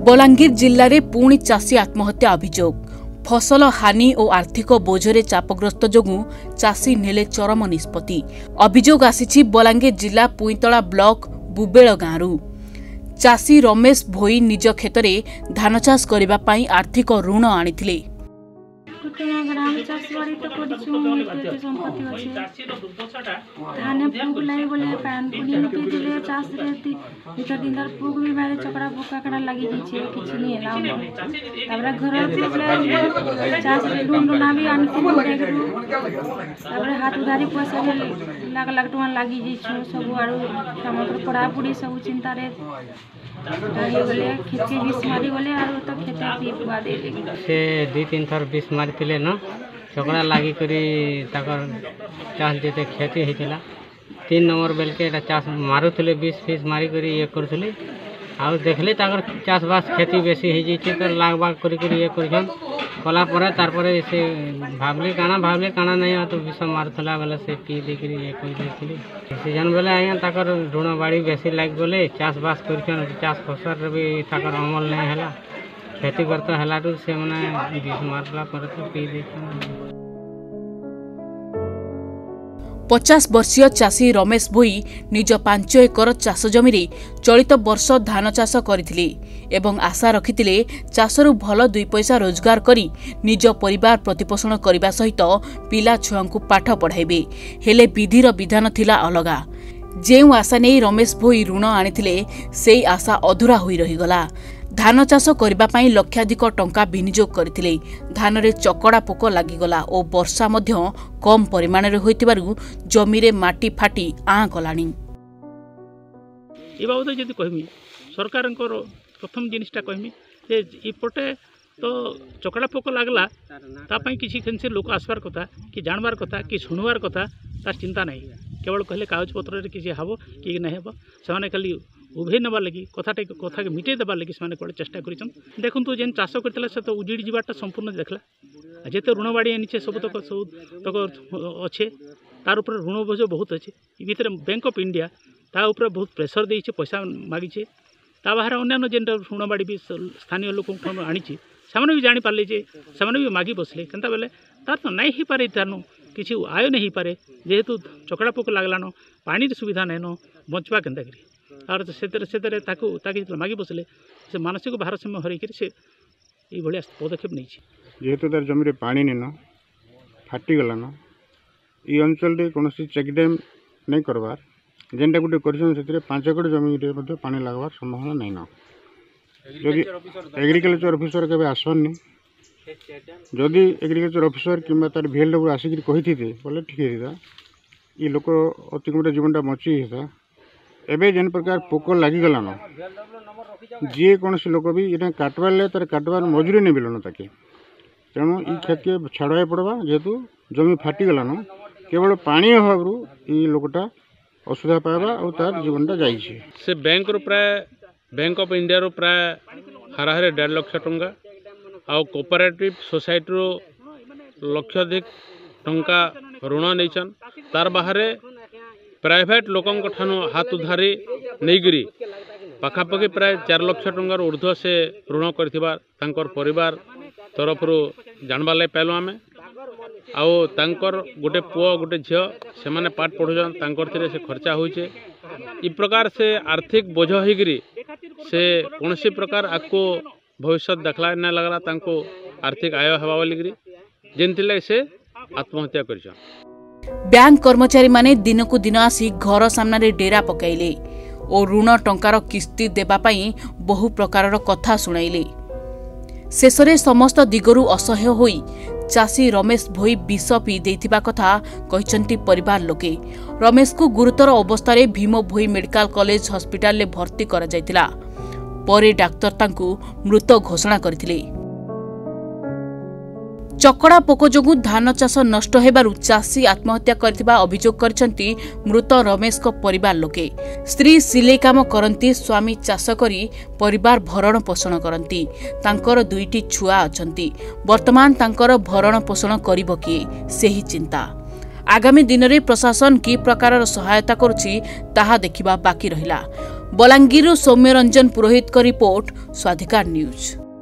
बलांगीर जिले में पुणी चाषी आत्महत्या अभियोग फसल हानि और आर्थिक बोझरे चापग्रस्त जोगु चाषी नेले चरम निष्पत्ति। अभियोग आसी बलांगीर जिला पुईतला ब्लॉक बुबेल गांव चाषी रमेश भोई निज खेतरे धान चाष करने पाई आर्थिक ऋण आनिथिले। हाथ उधारी पैसा लाख लाख टका लगी सब आड़ पढ़ापढ़ी सब चिंता से दी तीन थर विष मारी न चकड़ा लगी चाष जिते क्षति होता 3 नंबर बेलके चाष मारुले विष फिष मारिक ये करुले आउ देखले चाष बास क्षति बेसी हो तो लाग बाग कला तार से भावली काना नहीं तो विष मारूला बेले से पी देकर ये कर सीजन बेले आज्ञा ऋण बाड़ी बेसी लग गले चाष बास कर फसल भी अमल नहीं है क्षति करता है से मैंने विष मारला पी दे। 50 वर्षीय चाषी रमेश भोई निज 5 एकर चाष जमी चलित वर्ष धान चाष करथिले एवं आशा रखिथिले चाषरु भल 2 पैसा रोजगार करी निज परिवार प्रतिपोषण करने सहित पिला छुआंकु पाठ पढ़ाइबे। हेले विधिर विधान थिला अलगा। जेउ आशा नहीं रमेश भोई ऋण आनिथिले से आशा अधूरा होई रहिगला। धान चाष करबा पई लक्षाधिक टंका विनियोग करथिले। धान रे चकड़ा पोक लागिगला और वर्षा मध्य कम परिमाण रे होइतिबारु जमी रे माटी फाटी आं कलानी। ए बाबद जदि कहमी सरकार प्रथम जिनिसटा कहमी जे इपटे तो चकड़ा पोक लागला तापाई किसी से लोक आसबार कथा कि जानबार कथा कि शुणवार कथा तार चिंता नहीं केवल कहले कागज पत्र किसी हेब कि नहीं हेब से खाली उभे नबार लगी कथा के मिटे देवार लगी से चेष्टा कर देखु जेन चाष करते से तो उजिड़ी जावाटा संपूर्ण देखला जिते ऋण बाड़ी आनी सब तक अच्छे तार उपर ऋण बोझ बहुत अच्छे भितर बैंक ऑफ इंडिया ता ऊपर बहुत प्रेसर देइछे पैसा मागिछे ता बाहर अन्य जेन ऋण बाड़ी भी स्थानीय लोक आनी से भी जापारे जे से भी मागी बसले केनता बेले तार तो नहीं ही पारे तार किसी आय नहीं पारे जेहेतु चकड़ा पोक लागलान पानी सुविधा नहीं न बचवा केनता करी और से मागी बसले से मानसिक भारसाम्य हरैक से ये पदक्षेप नहीं जेहेतु तार जमी पानी नहीं फाटीगलान ये अंचल कौन चेक डैम नहीं करवार जेनटा गोटे कर 5 एकड़ जमी पानी लगवार संभावना नहीं न जदि एग्रीकल्चर ऑफिसर के आसवानी जदि एग्रीकल्चर ऑफिसर कि तार VLW आसिक कही बोले ठीक है ये लोक अतिकमरे जीवनटा बची था एवं जेन प्रकार पोक लगिगलान जी कौन लोक भी ये काटवार तार काटवार मजूरी नहीं मिलन ताकि तेणु ये खेत के छाड़ा पड़वा जेहेतु जमी फाटीगलान केवल पानी अभाव ये लोकटा असुविधा पाइबा और तार जीवनटा जाइए से बैंक ऑफ इंडिया रो प्राय हाराहारे 1.5 लाख टंका आउ कोऑपरेटिव सोसाइटी लक्षाधिक टंका ऋण नहीं तार बाहर प्राइवेट लोकों ठानु हाथ उधारी नहींकरी पाखापाखि प्राय 4 लाख टंकार ऊर्ध्व से ऋण कर परिवार तरफ जानवा लगे पाइलु आम आउ गोटे पुओ गोटे झील से मैंने पाठ पढ़ुन से खर्चा होचे इ प्रकार से आर्थिक बोझ होगी से कौन प्रकार आपको भविष्य देखला नहीं लगला आर्थिक आय हवा बोलिकी जेन से आत्महत्या कर। बैंक कर्मचारी माने दिन को दिन आसी घर सामने डेरा पकाइले और ऋण टंकार किस्ती देबा पई बहु प्रकार कथा सुनाइले। शेषरे समस्त दिगरु असह्य होई चाषी रमेश भोई विष पी देथिबा कथा कहिसंती परिवार लोके। रमेश को गुरुतर अवस्था Bhim Bhoi medical college hospital ले भर्ती करा जायतिला परे डाक्टर तांकु मृत घोषणा करथिले। चकड़ा पोक जोगु धान चाष नष्ट हेबारु चाषी आत्महत्या करथिबा अभियोग करछंती मृत रमेश को परिवार लोके। स्त्री सिलाई काम करंती स्वामी चाष करी परिवार भरण पोषण करंती तांकर 2टी छुआ अछंती वर्तमान तांकर भरण पोषण करिबो किए सेही चिंता। आगामी दिन में प्रशासन कि प्रकार सहायता करुछि ताहा देखिबा बाकी रहिला। बलांगीर सौम्यरंजन पुरोहित का रिपोर्ट स्वाधिकार न्यूज।